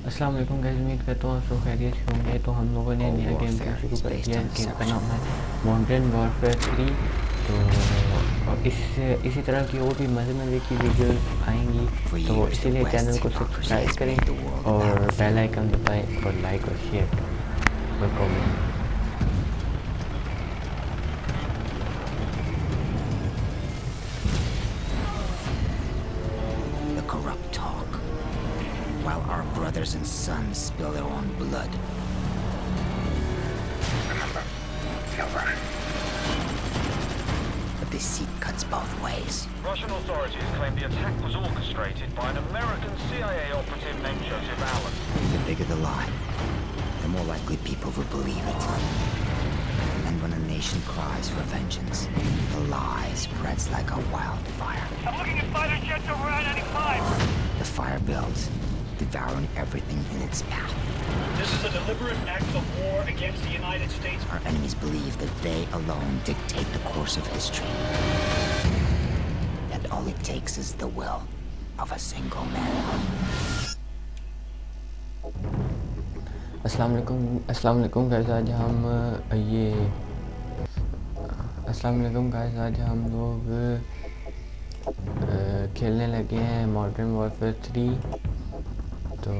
अस्सलाम वालेकुम गाइस, उम्मीद करता हूँ आप सब खैरियत से होंगे। तो हम लोगों ने नया गेम शुरू कर दिया। इस गेम का नाम है मॉडर्न वॉरफेयर 3। तो इसी तरह की और भी मज़े की वीडियोस आएंगी, तो इसीलिए चैनल को सब्सक्राइब करें और बेल आइकन दबाएं और लाइक और शेयर करें और comment. While our brothers and sons spill their own blood. Remember, Silver. But this seat cuts both ways. Russian authorities claim the attack was orchestrated by an American CIA operative named Joseph Allen. The bigger the lie, the more likely people will believe it. And when a nation cries for vengeance, the lie spreads like a wildfire. I'm looking at fighter jets over I-95. The fire builds, devouring everything in its path. This is a deliberate act of war against the United States. Our enemies believe that they alone dictate the course of history. And all it takes is the will of a single man. अस्सलाम वालेकुम guys, आज हम लोग खेलने लगे हैं modern warfare 3। तो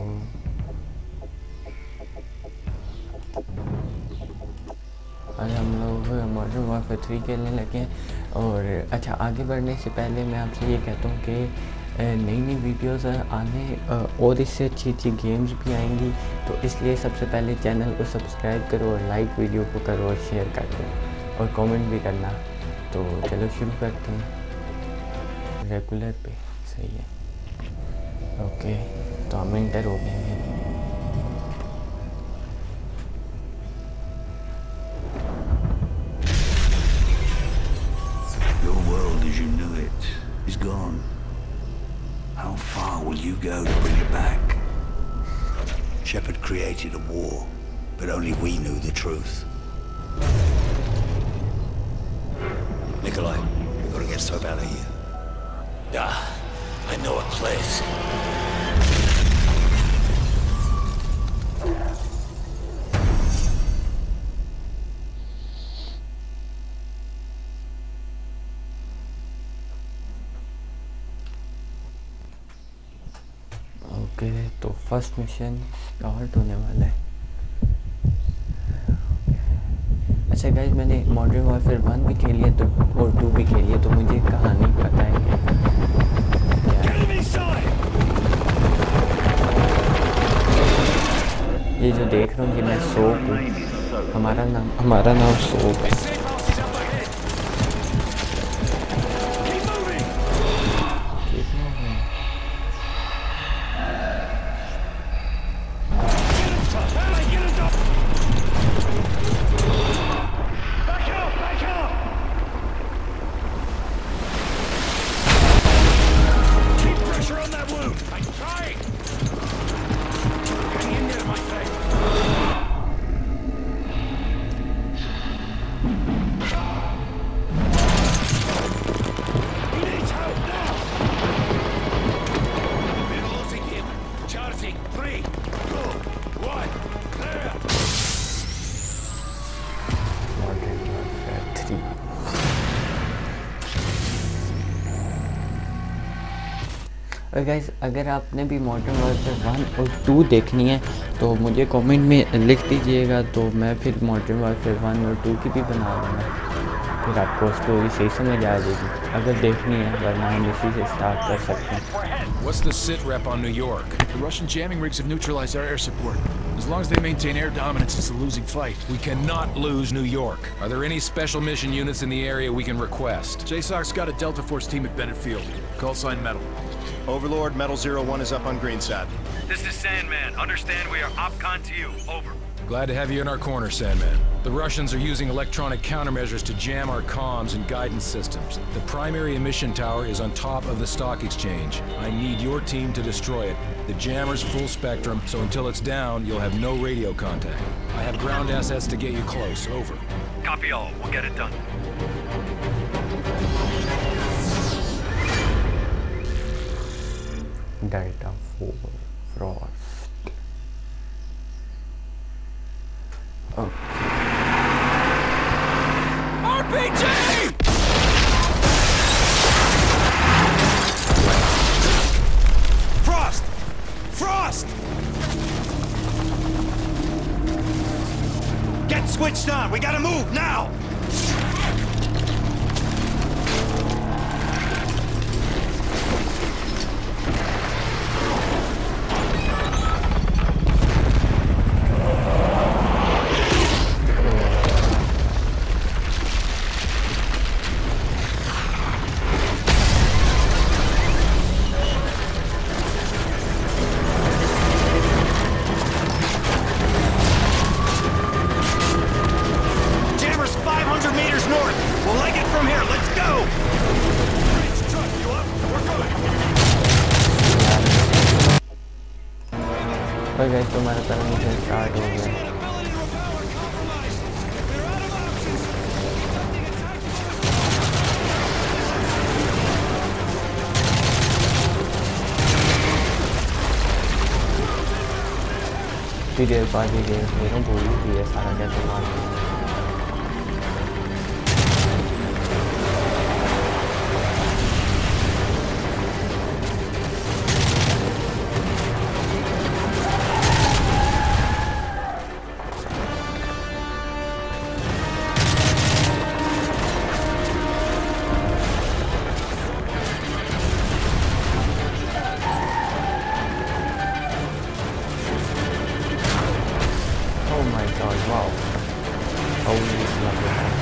आज हम लोग मॉडर्न वॉरफेयर 3 खेलने लगे हैं। और अच्छा, आगे बढ़ने से पहले मैं आपसे ये कहता हूँ कि नई वीडियोस आने और इससे अच्छी गेम्स भी आएंगी। तो इसलिए सबसे पहले चैनल को सब्सक्राइब करो और लाइक वीडियो को करो और शेयर कर दो और कमेंट भी करना। तो चलो शुरू करते हैं रेगुलर पे। सही है, ओके। तो हम इंटर हो गए हैं। Your world as you knew it is gone. How far will you go to bring it back? Shepard created a war, but only we knew the truth. Nikolai, we've got to get stuff out of here. Yeah, I know a place. Okay, तो first mission start होने वाला है। अच्छा guys, मैंने modern warfare 1 भी खेली है तो और 2 भी खेली है, तो मुझे कहानी पता है। ये जो देख रहा हूँ कि मैं सोप हूँ, हमारा नाम सोप है। और गाइस, अगर आपने भी मॉडर्न वॉरफेयर 1 और 2 देखनी है तो मुझे कमेंट में लिख दीजिएगा, तो मैं फिर मॉडर्न वॉरफेयर 1 और 2 की भी बना दूँगा। फिर आपको स्टोरी सही समझ आ जाएगी अगर देखनी है, वरना हम इसी से स्टार्ट कर सकते हैं। What's the sit rep on New York? The Russian jamming rigs have neutralized our air support. As long as they maintain air dominance, it's a losing fight. We cannot lose New York. Are there any special mission units in the area we can request? JSOC's got a Delta Force team at Bennett Field. Call sign Metal. Overlord, Metal 01 is up on Greenside. This is Sandman. Understand we are OPCON to you. Over. Glad to have you in our corner, Sandman. The Russians are using electronic countermeasures to jam our comms and guidance systems. The primary emission tower is on top of the stock exchange. I need your team to destroy it. The jammer's full spectrum, so until it's down, you'll have no radio contact. I have ground assets to get you close. Over. Copy all. We'll get it done. Delta Force Frost. RPG! Frost! Frost! Get switched on. We gotta move now. और guys तो हमारा पहला mission start हो गया। फिर देर बाद ही game भूल ही है सारा कैसे मारना है। Wow. Holy smokes.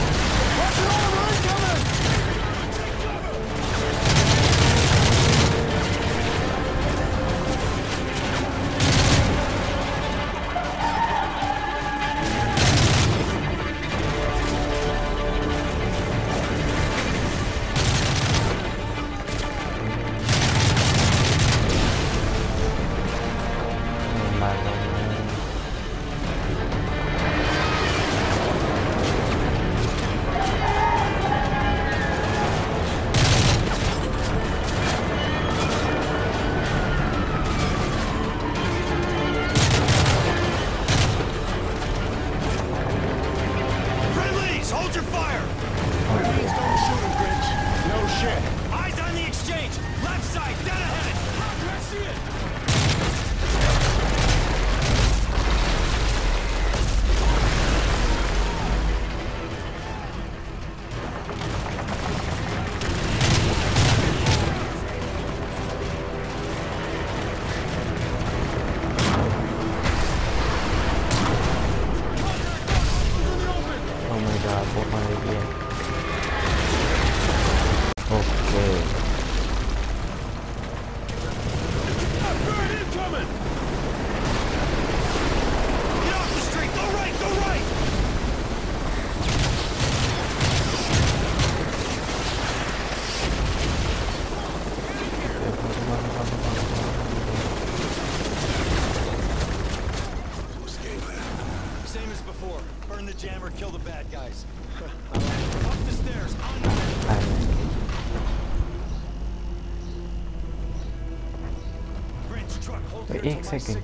एक सेकंड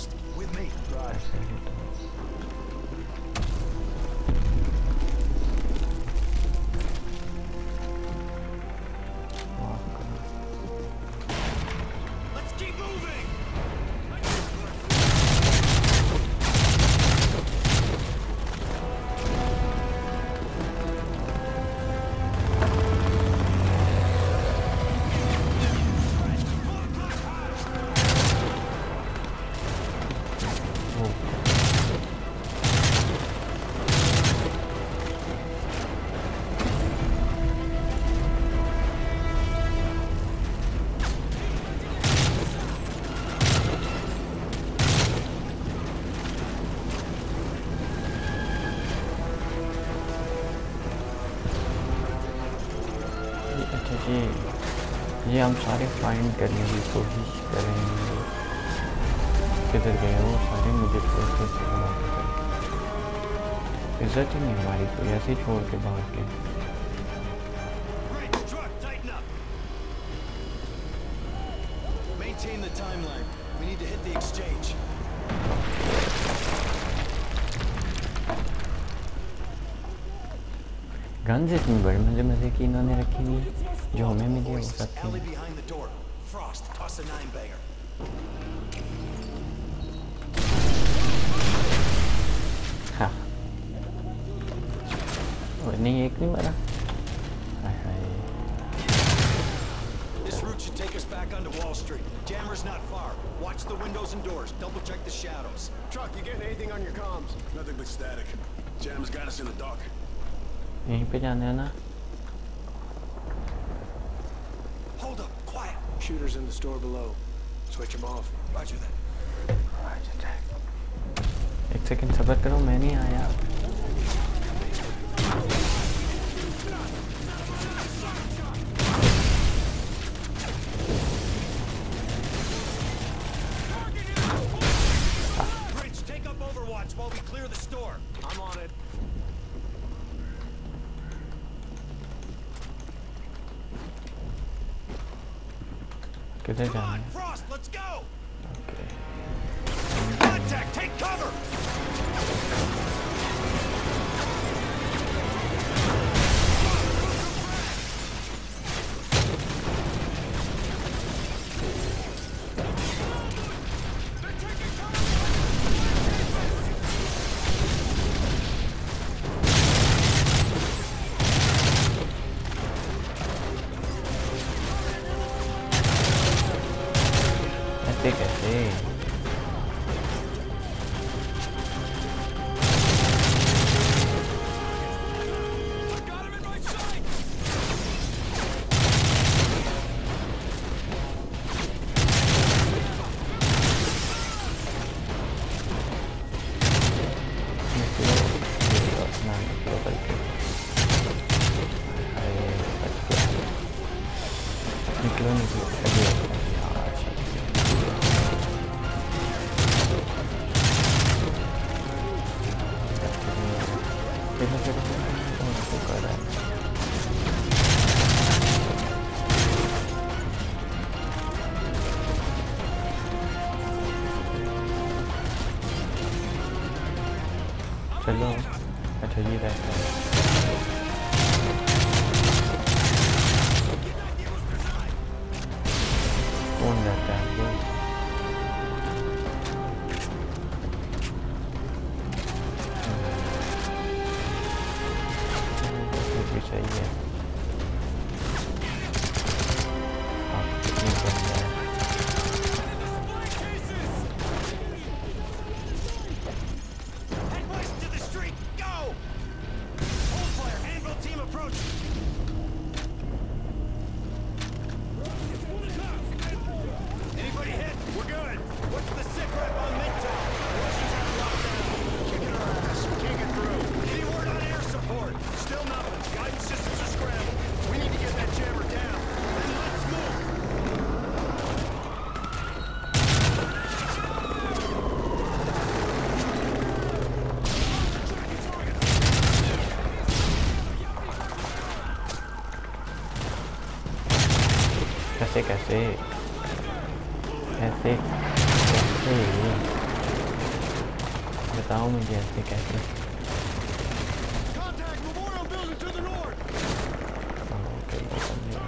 ये हम सारे फाइंड करने की कोशिश करेंगे। किधर गए वो सारे, मुझे प्रोसेस इज्जत ही नहीं हमारी, कोई ऐसे ही छोड़ के भाग के। Maintain the timeline. We need to hit the exchange. Guns इसमें बड़े मज़े मज़े की इन्होंने रखी हुई जो हमें मिली वो सकती Alley है। behind the door. Frost, toss a 9-banger. हाँ और नहीं एक नहीं मरा। हाय हाय This route should take us back onto Wall Street. Jammer's not far. Watch the windows and doors. Double check the shadows. Chuck, you getting anything on your comms? Nothing but static. Jam's got us in the dock. यहीं पे जाना है ना। Hold up, quiet. Shooters in the store below. Switch them off. Roger that. एक second सब्र करो मैं नहीं आया। Bridge, take up overwatch while we clear the store. I'm on it. किधर Come जाना on, है? Frost, let's go. Okay Contact, take cover. ऐसे कैसे? निकलो निकलो अभी यार कर रहा है। चलो अच्छा ये रहता है। कौन रहता है वो? भी सही है। आप कितनी बन जाए Head west to the street. Go. Hold fire. Anvil team approach. Anybody hit? We're good. What's the sick rep on Midtown? Russians have lockdown. Kicking our ass. We can't get through. Any word on air support? Still nothing. Guidance systems are scrambled. We need to get that jammer down. Then let's move. कैसे कैसे ऐसे कैसे बताओ मुझे ऐसे कैसे? Contact Memorial Building to the north. Okay समझ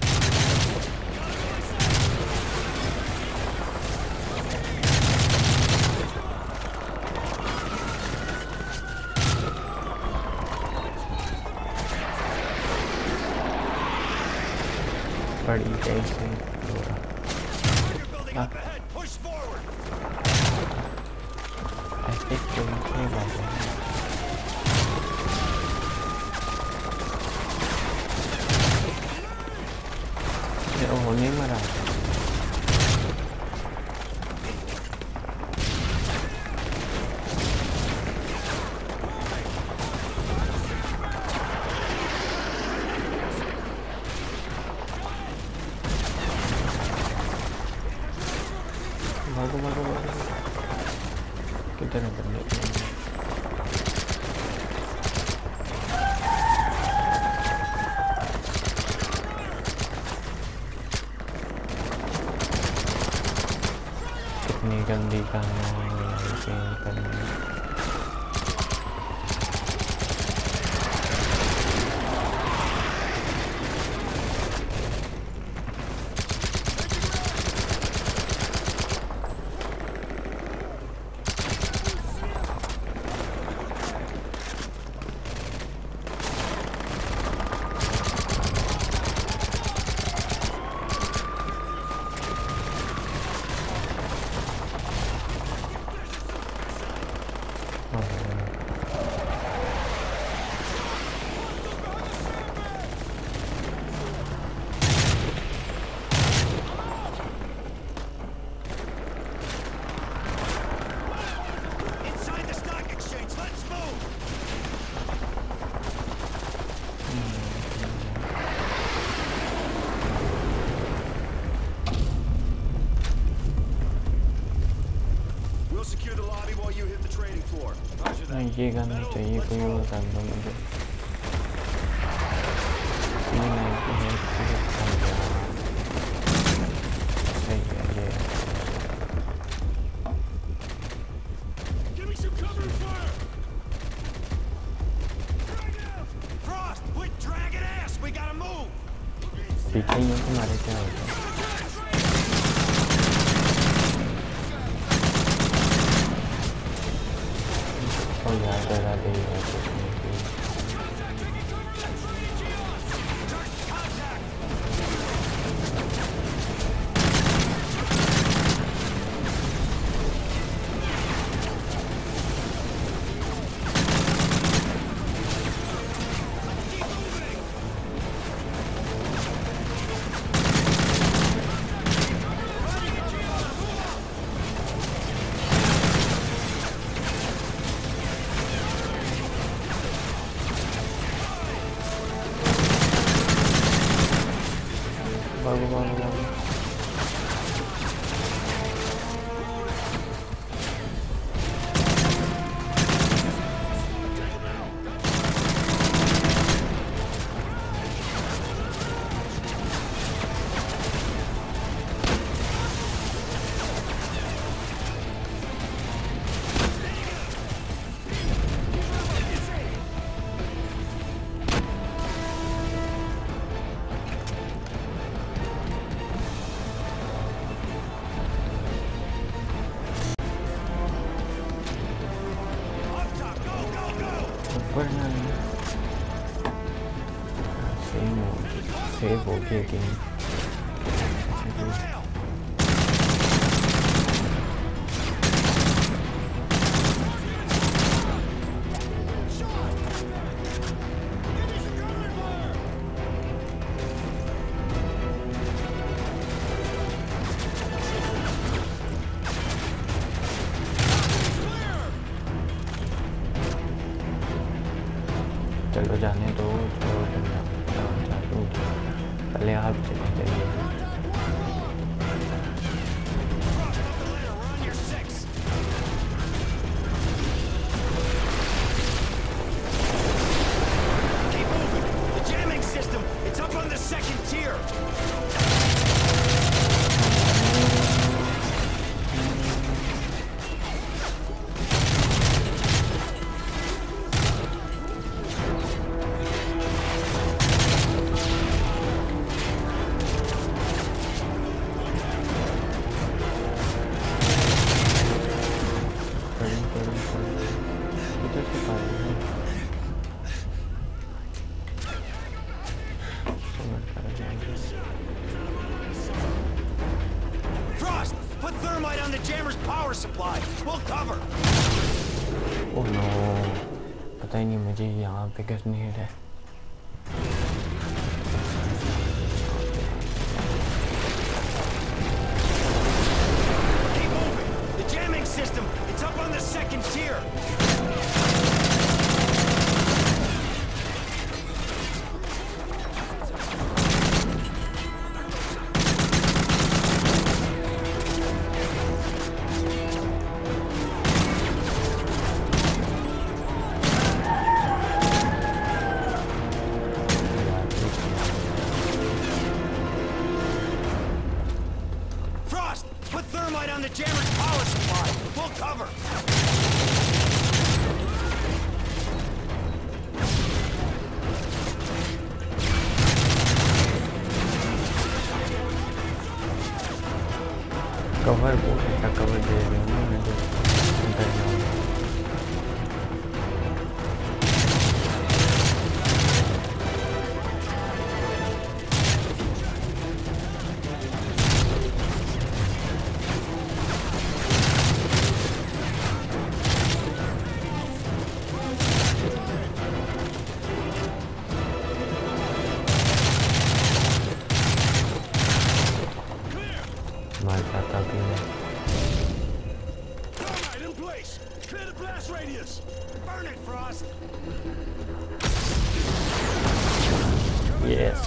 बड़ी कैसे Target building up ahead. Push forward. ऐसे कैसे बात है? ये वो नहीं मरा। भागो भागो भागो किधर है बंदे? कितनी गंदी कहानी चेंज करनी। We'll secure the lobby while you hit the trading floor. Roger that. नहीं ये करना चाहिए कोई और कर दो मुझे Give me some cover and fire. Frost, quit dragging ass. We gotta move. पीछे ही हैं तुम्हारे क्या होता है और यार डरा दे सेव हो गया गेम चलो जाने दो पहले आप चले जाइए Frost, put thermite on the jammer's power supply. We'll cover. Oh no पता ही नहीं मुझे यहाँ पे ग्रेनेड है Keep moving. The jamming system, it's up on the second tier. Put thermite on the jammer's power supply. We'll cover. Cover बहुत अच्छा cover दे रहे हैं ना मुझे अंदर जाऊँ मार जाता भी है Thermite in place. Clear the blast radius. Burn it, Frost. Yes.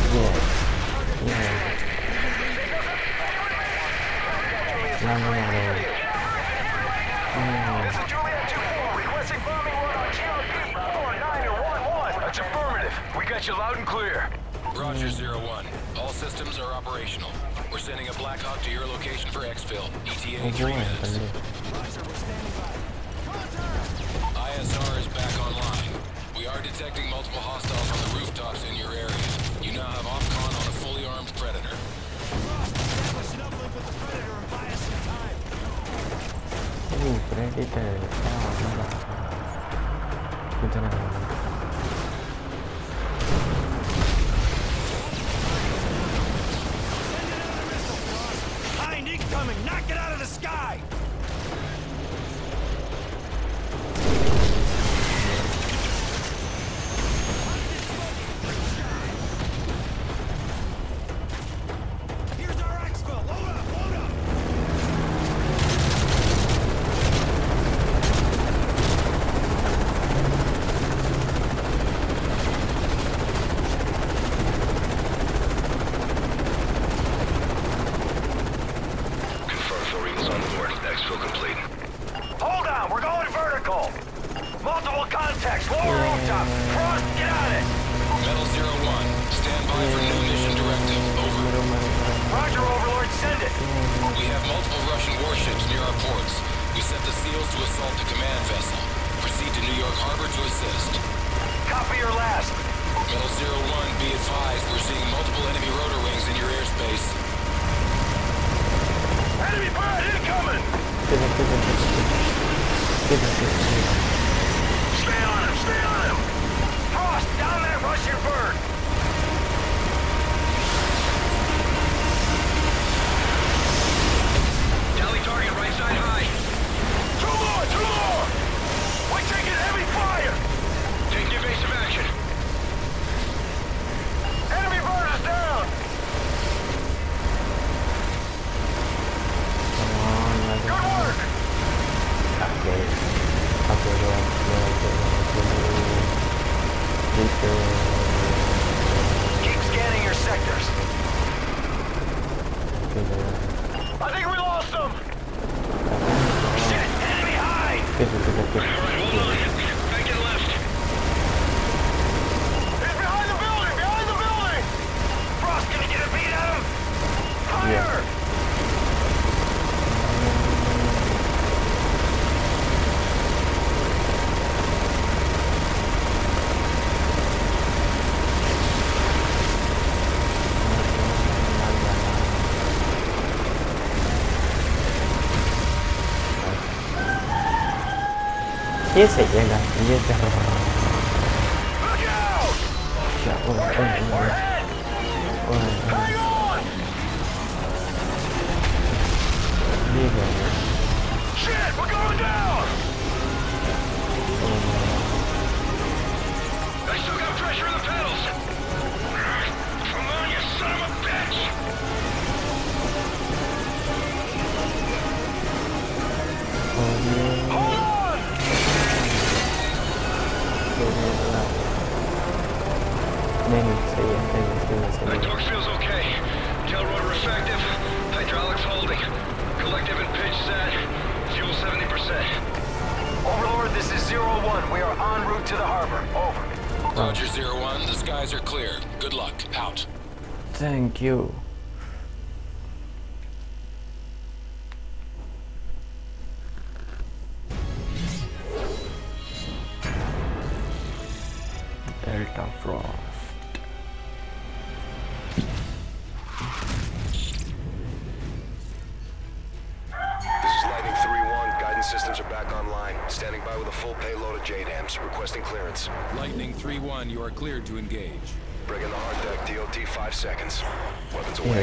That's affirmative. We got you loud and clear. Roger, 01. All systems are operational. We're sending a Black Hawk to your location for exfil. ETA 3 minutes. ISR is back online. We are detecting multiple hostiles on the rooftops in your area. You now have OPCON on a fully armed Predator. Coming! Knock it out of the sky! Here's our exfil! Load up! Load up! Multiple contacts, lower rooftop. Frost, get on it. Metal 01, stand by for new mission directive. Over. Roger, Overlord, send it. We have multiple Russian warships near our ports. We set the SEALs to assault the command vessel. Proceed to New York Harbor to assist. Copy your last. Metal 01, be advised, we're seeing multiple enemy rotor wings in your airspace. Enemy bird incoming! Stay on him, stay on him! Frost, down that Russian bird! Tally target right side high. Two more! We're taking heavy fire! Take evasive action. Enemy bird is down! Good work! Keep scanning your sectors. I think we lost them! Shit! Enemy high! Alright, hold on. Back and left. He's behind the building! Behind the building! Frost, gonna get a beat at him? Higher! ये सही है ना ये क्या Shit, we're going down! I still got pressure in the pedals! Come on, you son of a bitch! Hold on! My torque feels okay. Tail rotor effective. Hydraulics holding. Collective and pitch set. Fuel 70%. Overlord, this is 01. We are en route to the harbor. Over. Roger, 01. The skies are clear. Good luck. Out. Thank you. Delta Frost. Systems are back online. Standing by with a full payload of JDAMs. Requesting clearance. Lightning 3-1, you are cleared to engage. Bring in the hard deck. DOT 5 seconds. Weapons away.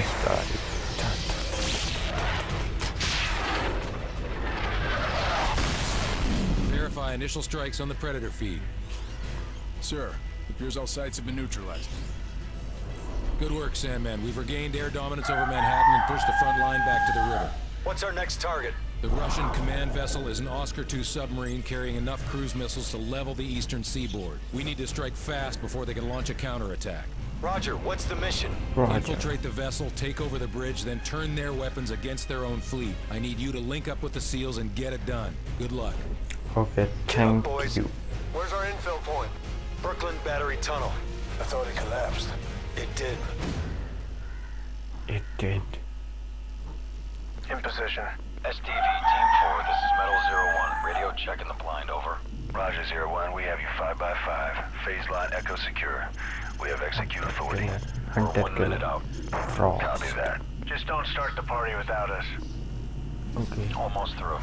Verify initial strikes on the Predator feed. Sir, it appears all sites have been neutralized. Good work, Sandman. We've regained air dominance over Manhattan and pushed the front line back to the river. What's our next target? The Russian command vessel is an Oscar II submarine carrying enough cruise missiles to level the eastern seaboard. We need to strike fast before they can launch a counterattack. Roger, what's the mission? Roger. Infiltrate the vessel, take over the bridge, then turn their weapons against their own fleet. I need you to link up with the SEALs and get it done. Good luck. Okay, Get up, thank boys. you. Where's our infill point? Brooklyn Battery Tunnel. I thought it collapsed. It did. It did. In position. STV Team 4, this is Metal 01. Radio checking the blind, over. Roger, 01. We have you 5x5. Phase line Echo secure. We have execute authority. We're Hunter 1 minute killer. out. Frost. Copy that. Just don't start the party without us. Okay. Almost through.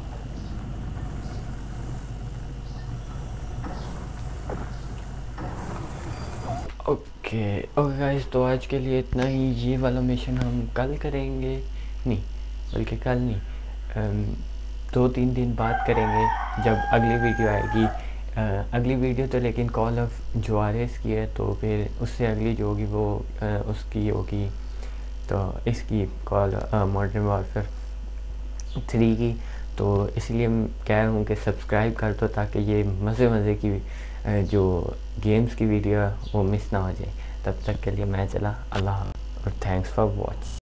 Okay guys, तो आज के लिए इतना ही। ये वाला mission हम कल करेंगे, नहीं बल्कि कल नहीं, 2-3 दिन बाद करेंगे जब अगली वीडियो आएगी। अगली वीडियो तो लेकिन कॉल ऑफ जुआरेस की है, तो फिर उससे अगली जो होगी वो उसकी होगी, तो इसकी कॉल मॉडर्न वॉरफेयर 3 की। तो इसलिए कह रहा हूँ कि सब्सक्राइब कर दो ताकि ये मज़े की जो गेम्स की वीडियो वो मिस ना हो जाए। तब तक के लिए मैं चला, अल्लाह और थैंक्स फॉर वॉच।